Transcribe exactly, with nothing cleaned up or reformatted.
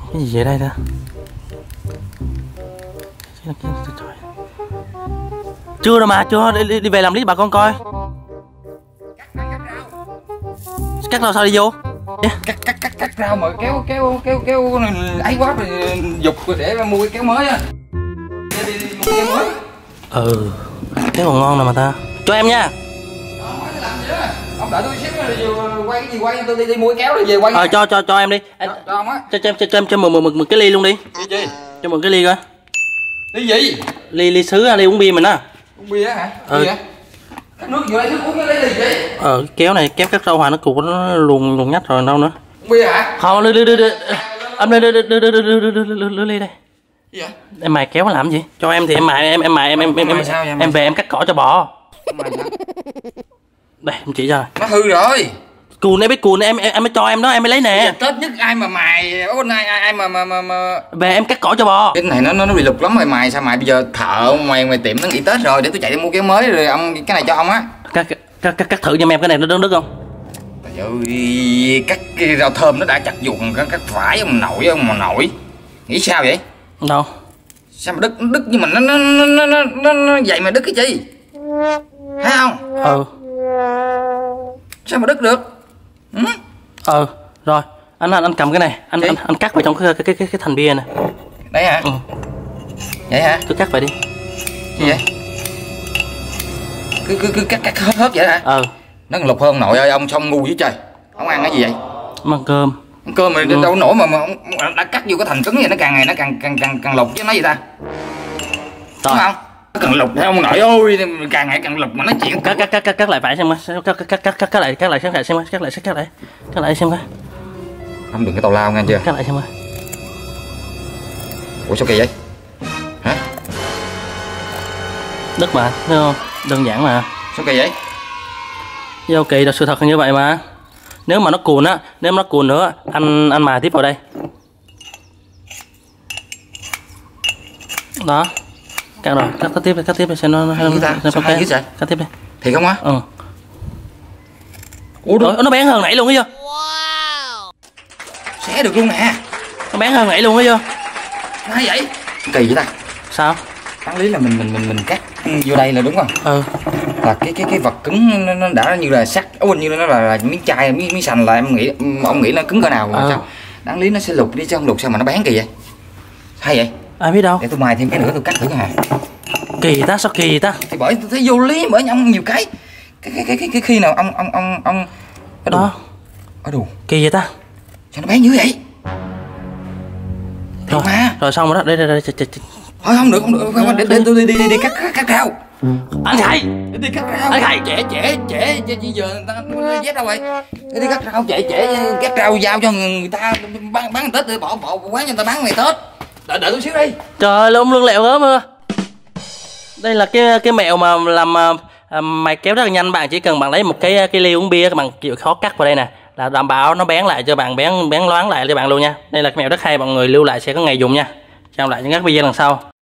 Cái gì vậy đây ta? Chưa đâu mà, chưa, đi, đi về làm lý bà con coi. Cắt rau sao đi vô? Cắt cắt cắt cắt rau mà kéo kéo kéo kéo ấy quá rồi dục để mua cái kéo mới á. Đi, đi, đi, mua kéo mới. Ừ, kéo còn ngon nè mà ta. Cho em nha. Ông đợi tôi xíu rồi quay cái gì quay, tôi đi, đi mua cái kéo rồi về quay. Ờ cho cho cho em đi. Cho, cho ông á. Cho cho cho cho em cho mượn mượn mượn cái ly luôn đi. Ly gì? Cho mượn cái ly coi. Ly gì? Ly ly sứ ly uống bia mình á. Uống bia hả? Ừ. Cắt nước vô đây nước uống cái lấy ly gì? Ờ kéo này kéo cắt rau hòa nó cục nó luồn luồn nhách rồi đâu nữa. Uống bia hả? Không đưa đưa đưa đưa âm đưa đưa đưa đưa đưa đưa đưa đưa đưa ly đây. Gì vậy? Em mài kéo làm gì? Cho em thì em mài em em mài em em em em, em, em về em cắt cỏ cho bò. Đây em chỉ cho. Nó hư rồi. Cùn ấy biết cùn em em em mới cho em đó em mới lấy nè. Tết nhất ai mà mài ôn ai ai mà mà mà, mà... Về em cắt cỏ cho bò. Cái này nó nó bị lục lắm rồi mài sao mài bây giờ thợ ngoài ngoài tiệm nó nghỉ Tết rồi để tôi chạy đi mua kéo mới rồi ông cái này cho ông á. Cắt cắt cắt cắt thử cho em cái này nó đớn đứt không? Trời ơi, cắt cái rau thơm nó đã chặt ruộng cắt, cắt phải ông nội ông mà nội. Nghĩ sao vậy? Đâu? Sao mà đứt đứt nhưng mà nó nó nó nó nó, nó vậy mà đứt cái chi? Thấy không? Ừ. Sao mà đứt được? Ừ. Ừ, rồi. Anh anh anh cầm cái này, anh anh, anh cắt vào trong cái cái cái cái, cái thành bia này. Đấy hả? Ừ. Vậy hả? Cứ cắt vậy đi. Gì vậy? Cứ cứ cứ cắt cắt hớp hớp vậy hả? Ừ. Nó còn lục hơn nội ơi, ông xong ngu với trời. Ông ăn cái gì vậy? Ăn cơm. Ăn cơm mà ừ. Đâu nổi mà mà ông đã cắt vô cái thành cứng vậy nó càng ngày nó càng càng càng càng lục chứ nói gì ta? Rồi. Đúng không? Nó càng lục ông nội ơi, càng ngày càng lục mà nói chuyện cắt cắt cắt cắt cắt lại phải xem coi. Cắt cắt cắt cắt cắt lại cắt lại xem lại xem coi. Cắt lại cắt lại. Cắt lại xem coi. Không đừng cái tàu lao nghe chưa? Cắt lại xem coi. Ủa sao kỳ vậy? Hả? Đất mà, thấy không? Đơn giản mà. Sao kỳ vậy? Đâu kỳ là sự thật như vậy mà. Nếu mà nó cuồn á, nếu mà nó cuồn nữa, anh anh mài tiếp vào đây. Đó. Cắt rồi, cắt, cắt tiếp đi, cắt tiếp đi xem nó nó nó ok. Cắt tiếp đi. Thiệt không á? Ừ. Ủa Ủa, nó bén hơn nãy luôn ấy chưa? Wow. Xé được luôn nè. Nó bén hơn nãy luôn ấy chưa? Nói vậy? Kỳ vậy ta? Sao? Đáng lý là mình mình mình mình cắt vô đây là đúng không? Ừ. Là cái cái cái vật cứng nó, nó đã như là sắt, ôi như nó là, là miếng chai miếng, miếng sành là em nghĩ ông nghĩ nó cứng cỡ nào mà ừ. Sao? Đáng lý nó sẽ lục đi chứ không lục sao mà nó bén kỳ vậy? Hay vậy? Ai biết đâu. Để tôi mài thêm cái nữa tôi cắt thử cái hả? Kỳ ta, sao kỳ ta? Thì bởi tôi thấy vô lý bởi ông nhiều cái cái cái cái cái, cái khi nào ông ông ông ông ở đó ở đủ kỳ vậy ta? Sao nó bén dữ vậy? Rồi mà. Rồi xong rồi đó, đây đây đây. Thôi không được không được, không, để, để tôi đi đi đi, đi cắt cắt, cắt rau. Anh Khải, để đi cắt rau. Anh Khải, trễ trễ trễ trễ giờ người ta dép đâu rồi? Để đi cắt rau trễ trễ cắt rau giao cho người ta bán bán Tết để bỏ bỏ quán cho người ta bán ngày Tết. Đợi đợi tôi xíu đi. Trời ơi, ông lương lẹo gớm ơ. Đây là cái cái mẹo mà làm à, mày kéo rất là nhanh. Bạn chỉ cần bạn lấy một cái cái ly uống bia, các bạn chịu khó cắt vào đây nè, là đảm bảo nó bén lại cho bạn, bén bén loáng lại cho bạn luôn nha. Đây là cái mẹo rất hay, mọi người lưu lại sẽ có ngày dùng nha. Chào lại những các video lần sau.